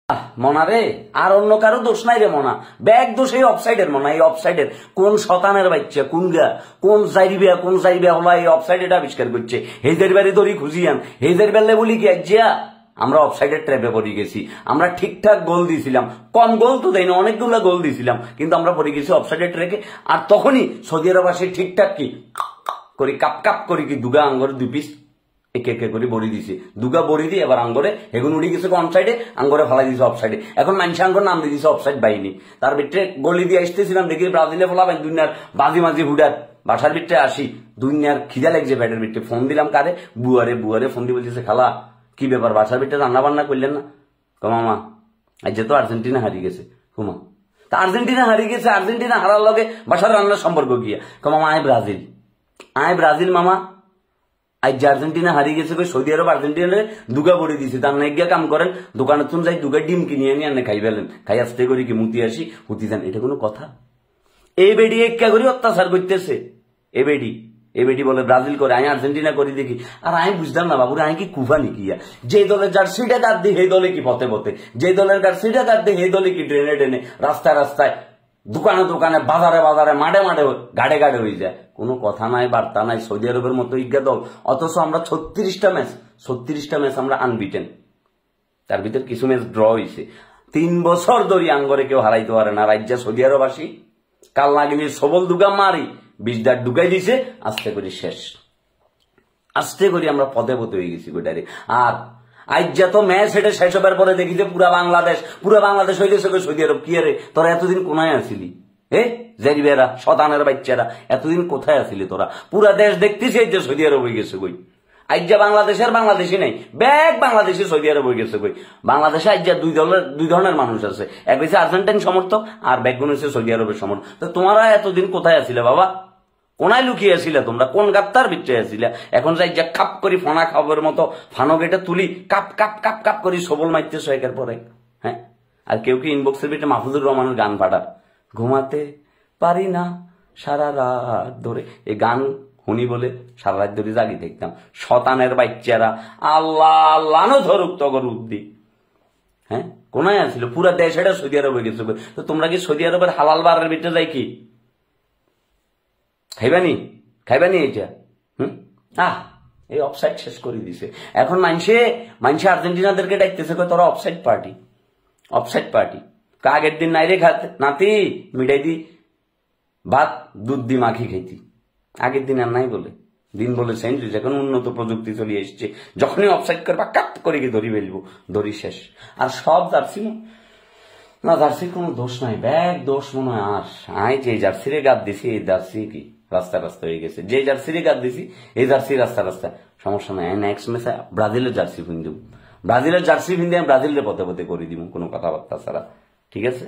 মনা রে, আর অন্য কারো দোষ নাই রে মনা, ব্যাগ দোষ এই অফসাইডের মনা। এই অফসাইডের কোন শতানের বাচ্চা কোন যাইবিয়া হলো এই অফসাইডের আবিষ্কার করছে। হেজের বাড়ি দড়ি খুঁজিয়ান, হেজের বেলে বলি কি আজিয়া আমরা অফসাইডের ট্র্যাপে পড়ে গেছি। আমরা ঠিকঠাক গোল দিয়েছিলাম, কম গোল তো দেয়নি, অনেকগুলো গোল দিয়েছিলাম, কিন্তু আমরা পড়ে গেছি অফসাইডের ট্র্যাকে। আর তখনই সৌদি আরব আসে ঠিকঠাক কি করি কাপ কাপ করি কি দুগা আঙ্গরে 2 পিস একে একে করে বড়ি দিছে, দুগা বড়ি দিয়ে এবার আঙ্গরে হেগুন উড়ি গেছে অন সাইডে, আঙ্গরে ফালাই দিছে অফ সাইডে। এখন মানুষ আঙ্গর নাম দিয়ে দিছে অফসাইড বাহিনী। তার ভিতরে গলি দিয়ে আসতেছিলাম, দেখি ব্রাজিলে ফলাবেন দুনিয়ার বাজি মাঝি হুডার। বাসার ভিতরে আসি, দুনিয়ার খিদা লাগছে ব্যাটের ভিতরে, ফোন দিলাম কারে, বুয়ারে ফোন দিয়ে বলতেছে খালা কি ব্যাপার বাসার ভিতরে রান্না বান্না করলেন না? কমামা আজ তো আর্জেন্টিনা হারিয়ে গেছে। কুমা তা আর্জেন্টিনা হারিয়ে গেছে, আর্জেন্টিনা হারার লগে বাসার রান্নার সম্পর্ক গিয়া? কমামা আয় ব্রাজিল মামা, আজ যে আর্জেন্টিনা হারিয়ে গেছে, সৌদি আরব আর্জেন্টিনারে দুগা বড়ি দিছে। তার না গিয়া কাম করেন, দোকানে তুমি যাই দুগা ডিম কিনিয়ে নিয়ে আনে খাই ফেলেন, খাই আসতে করি কি মুতি আসি হুতি যান। এটা কোনো কথা? এই বেডি একা করে অত্যাচার করতেছে। এ বেডি বলে ব্রাজিল করে, আমি আর্জেন্টিনা করি দেখি। আর আমি বুঝতাম না বাবুরে, আমি কি কুফা নিকি? যে দলের জার্সিটা কাট দিই সেই দলে কি পথে যে দলের জার্সিটা কাট দিই সেই দলে কি ট্রেনে রাস্তায় দোকানে বাজারে মাঠে গাড়ে হয়ে যায়। কোনো কথা নাই, বার্তা নাই। সৌদি আরবের মতো ইজ্ঞা দল, অথচ আমরা 36টা ম্যাচ আমরা আনবিটেন। তার ভিতরে কিছু ম্যাচ ড্র হয়েছে। 3 বছর ধরে আঙ্গরে কেউ হারাইতে পারে না। রাজ্যা সৌদি আরব আসি কাল লাগিনি সবল দুগা মারি 20 দাঁত ঢুকাই দিছে, আস্তে করে শেষ। আস্তে করে আমরা পথে হয়ে গেছি গোটারে। আর আইজা তো ম্যাচ হেঁটে শেষ হবার পরে দেখি যে পুরা বাংলাদেশ হয়ে গেছে সৌদি আরব। কি রে তোরা এতদিন কোনায় আসিলি? জেরিবেরা শতানের বাচ্চারা এতদিন কোথায় আসিলি তোরা? পুরা দেশ দেখতেছি যে সৌদি আরব হয়ে গেছে কই। আইজা বাংলাদেশের বাংলাদেশি নাই, ব্যাগ বাংলাদেশি সৌদি আরব হয়ে গেছে কই। বাংলাদেশে আইজা দুই ধরনের মানুষ আছে, এক হচ্ছে আর্জেন্টাইন সমর্থক আর ব্যাকগুণ হচ্ছে সৌদি আরবের সমর্থক। তো তোমরা এতদিন কোথায় আসিলে বাবা? কোনায় লুকিয়ে আসিলে তোমরা? কোন গাত্তার ভিতরে আসিলে? এখন যাই যা কাপ করি ফোনা খাবার মতো ফানো গেটে তুলি কাপ কাপ কাপ কাপ করি সবল মারতেছ একের পরে। হ্যাঁ, আর কেউ কি ইনবক্সের ভিতরে মাহফুজুর রহমানের গান পাঠার, ঘুমাতে পারি না সারা রাত ধরে, এই গান শুনি বলে সারা রাত ধরে জাগি দেখতাম। শতানের বাচ্চারা আল্লাহ ধরুক তগর উদ্দি। হ্যাঁ, কোনায় আসিল? পুরা দেশ এটা সৌদি আরব হয়ে গেছে। তো তোমরা কি সৌদি আরবের হালাল বারের ভিতরে যাই কি খাইবানি এইটা? এই অফসাইড শেষ করে দিছে। এখন মানুষে আর্জেন্টিনাদেরকে ডাকতেছে তোরা অফসাইড পার্টি। আগের দিন নাই রে নাতি মিঠাই দি ভাত দুধ দি মাখি খাইতি, আগের দিন আর নাই বলে দিন বলে চেঞ্জ হয়েছে। এখন উন্নত প্রযুক্তি চলে এসছে, যখনই অফসাইড করবা কাট করে গিয়ে ধরি ফেলবো, ধরি শেষ। আর সব জার্সি না জার্সির কোনো দোষ নাই, ব্যাগ দোষ মনে হয়। আর আই যে জার্সিরে গাদ দিছি এই জার্সি কি রাস্তা হয়ে গেছে, যে জার্সিরে গাদ দিছি এই জার্সি রাস্তা। সমস্যা নাই, নেক্সট ম্যাচে ব্রাজিলের জার্সি কিনে দেবো, আমি ব্রাজিলের পথে করে দিব, কোনো কথাবার্তা ছাড়া। ঠিক আছে?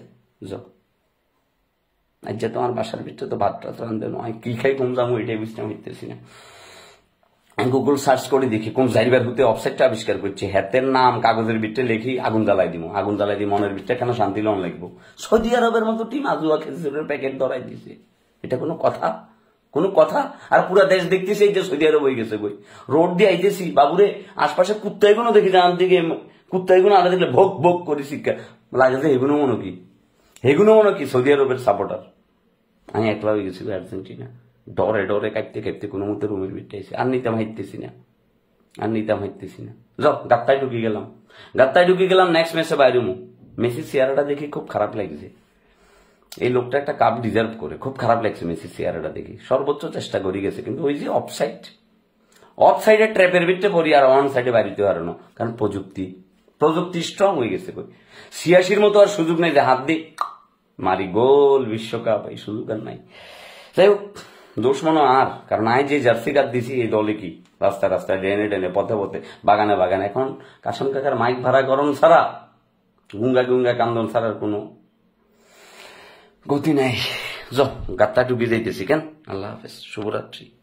আজ তোমার বাসার ভিতরে তো ভাত টাত রান্ধে নয়, কি খাই কম যাবো এটাই বুঝতে হইতেছি না। আমি গুগল সার্চ করে দেখি কোন জারিবার হতে অফসাইডটা আবিষ্কার করছে, হাতের নাম কাগজের ভিতরে লিখি আগুন জ্বালাই দিই মনের ভিতরে কেন শান্তি লন লাগবো। সৌদি আরবের মতো টিম আজুয়া খেজুরের প্যাকেট ধরাই দিছে, এটা কোনো কথা? আর পুরা দেশ দেখতেছে এই যে সৌদি আরব হয়ে গেছে কই। রোড দিয়ে আইতেছি বাবুরে, আশপাশে কুত্তাই গুলো দেখি জানার দিকে কুত্তাই গুলো আলাদা দেখলে ভোগ করে শিক্ষা লাগে যে এগুলো মনে কি সৌদি আরবের সাপোর্টার। আমি একলা হয়ে গেছি আর্জেন্টিনা, ডরে কাঁপতে কোনো মতো রুমের ভিতরে এসে আর নিতাম হাইতেছি না। যাও গাত্তায় ঢুকে গেলাম নেক্সট ম্যাচে বাইরে। মেসির চেহারাটা দেখে খুব খারাপ লাগছে। এই লোকটা একটা কাপ ডিজার্ভ করে, খুব খারাপ লাগছে মেসির চেহারাটা দেখে। সর্বোচ্চ চেষ্টা করে গেছে, কিন্তু ওই যে অফসাইডের ট্র্যাপের ভিতরে পড়ি আর অন সাইডে বাইরে হারানো। কারণ প্রযুক্তি স্ট্রং হয়ে গেছে। 86 মতো আর সুযোগ নেই যে হাত দিয়ে মারি গোল বিশ্বকাপ, এই সুযোগ আর নাই। যাই হোক, দোষ মনে আর, কারণ আই যে জার্সি কাট দিছি এই দলে কি রাস্তায় ডেনে পথে বাগানে। এখন কাসম কাকার মাইক ভাড়া গরম ছাড়া গুঙ্গা কান্দন ছাড়ার কোনো গতি নাই। গাত্তা ডুবে যাইতেছি কেন। আল্লাহ হাফেজ, শুভরাত্রি।